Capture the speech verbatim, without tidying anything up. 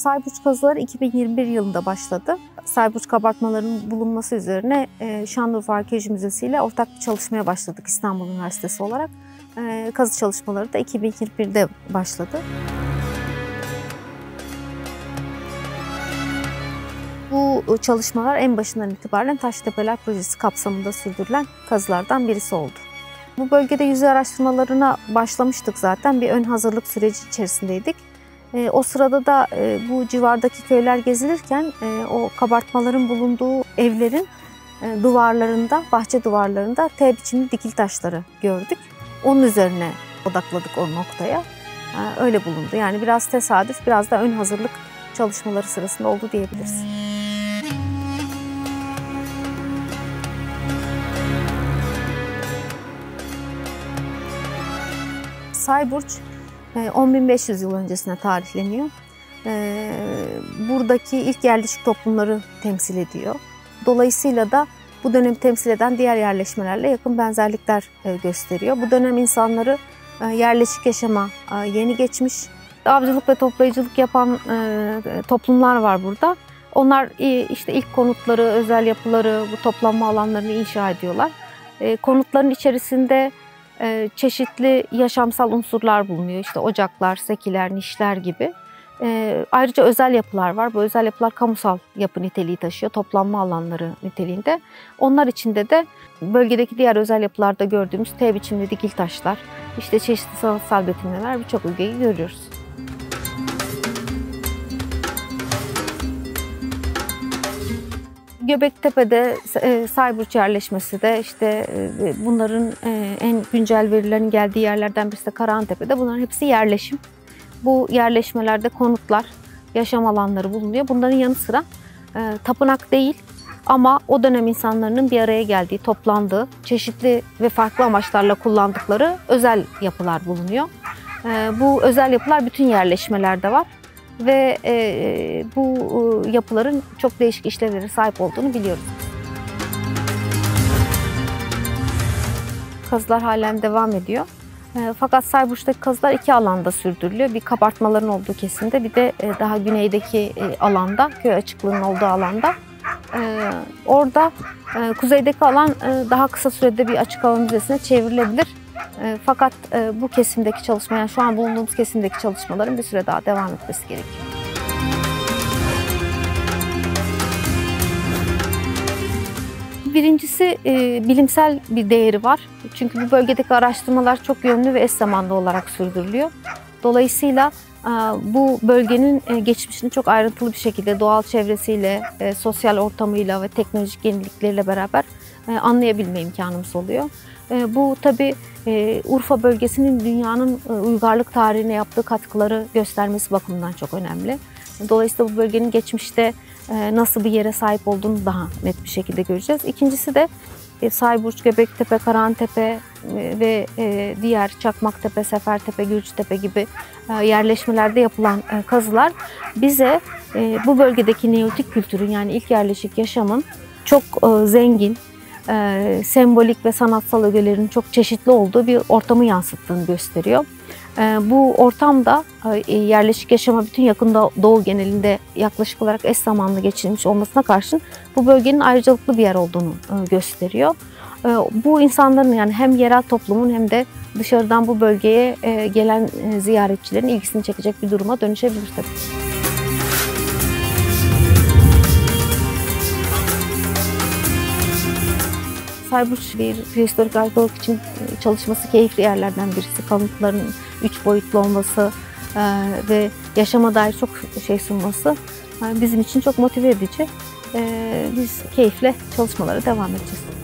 Sayburç kazıları iki bin yirmi bir yılında başladı. Sayburç kabartmalarının bulunması üzerine Şanlıurfa Arkeoloji Müzesi ile ortak bir çalışmaya başladık İstanbul Üniversitesi olarak. Kazı çalışmaları da iki bin yirmi birde başladı. Bu çalışmalar en başından itibaren Taştepeler Projesi kapsamında sürdürülen kazılardan birisi oldu. Bu bölgede yüzey araştırmalarına başlamıştık zaten. Bir ön hazırlık süreci içerisindeydik. E, o sırada da e, bu civardaki köyler gezilirken e, o kabartmaların bulunduğu evlerin e, duvarlarında, bahçe duvarlarında T biçimli dikil taşları gördük. Onun üzerine odakladık o noktaya. E, öyle bulundu. Yani biraz tesadüf, biraz da ön hazırlık çalışmaları sırasında oldu diyebiliriz. Sayburç on bin beş yüz yıl öncesine tarihleniyor. Buradaki ilk yerleşik toplumları temsil ediyor. Dolayısıyla da bu dönemi temsil eden diğer yerleşmelerle yakın benzerlikler gösteriyor. Bu dönem insanları yerleşik yaşama yeni geçmiş, avcılık ve toplayıcılık yapan toplumlar var burada. Onlar işte ilk konutları, özel yapıları, bu toplanma alanlarını inşa ediyorlar. Konutların içerisinde çeşitli yaşamsal unsurlar bulunuyor. İşte ocaklar, sekiler, nişler gibi. Ayrıca özel yapılar var. Bu özel yapılar kamusal yapı niteliği taşıyor. Toplanma alanları niteliğinde. Onlar içinde de bölgedeki diğer özel yapılarda gördüğümüz T biçimli dikil taşlar, işte çeşitli sanatsal betimlemeler, birçok ögeyi görüyoruz. Göbektepe'de Sayburç yerleşmesi de işte bunların en güncel verilerin geldiği yerlerden birisi de Karahantepe'de. Bunların hepsi yerleşim. Bu yerleşmelerde konutlar, yaşam alanları bulunuyor. Bunların yanı sıra tapınak değil ama o dönem insanların bir araya geldiği, toplandığı, çeşitli ve farklı amaçlarla kullandıkları özel yapılar bulunuyor. Bu özel yapılar bütün yerleşmelerde var. Ve e, bu e, yapıların çok değişik işlevlere sahip olduğunu biliyoruz. Kazılar halen devam ediyor. E, fakat Sayburç'taki kazılar iki alanda sürdürülüyor. Bir kabartmaların olduğu kesimde, bir de e, daha güneydeki e, alanda, köy açıklığının olduğu alanda. E, orada e, kuzeydeki alan e, daha kısa sürede bir açık hava müzesine çevrilebilir. E, fakat e, bu kesimdeki çalışma, yani şu an bulunduğumuz kesimdeki çalışmaların bir süre daha devam etmesi gerekiyor. Birincisi e, bilimsel bir değeri var. Çünkü bu bölgedeki araştırmalar çok yönlü ve eş zamanlı olarak sürdürülüyor. Dolayısıyla e, bu bölgenin e, geçmişini çok ayrıntılı bir şekilde doğal çevresiyle, e, sosyal ortamıyla ve teknolojik yenilikleriyle beraber e, anlayabilme imkanımız oluyor. Bu tabii Urfa bölgesinin dünyanın uygarlık tarihine yaptığı katkıları göstermesi bakımından çok önemli. Dolayısıyla bu bölgenin geçmişte nasıl bir yere sahip olduğunu daha net bir şekilde göreceğiz. İkincisi de Sayburç, Göbektepe, Karahantepe ve diğer Çakmaktepe, Sefertepe, Gürcütepe gibi yerleşmelerde yapılan kazılar bize bu bölgedeki neolitik kültürün, yani ilk yerleşik yaşamın çok zengin, E, sembolik ve sanatsal ögelerin çok çeşitli olduğu bir ortamı yansıttığını gösteriyor. E, bu ortamda e, yerleşik yaşama bütün yakın doğu genelinde yaklaşık olarak eş zamanlı geçirilmiş olmasına karşın bu bölgenin ayrıcalıklı bir yer olduğunu e, gösteriyor. E, bu insanların, yani hem yerel toplumun hem de dışarıdan bu bölgeye e, gelen e, ziyaretçilerin ilgisini çekecek bir duruma dönüşebilir tabii. Sayburç bir prehistorik arkeolog için çalışması keyifli yerlerden birisi. Kalıntıların üç boyutlu olması e, ve yaşama dair çok şey sunması e, bizim için çok motive edici. E, biz keyifle çalışmalara devam edeceğiz.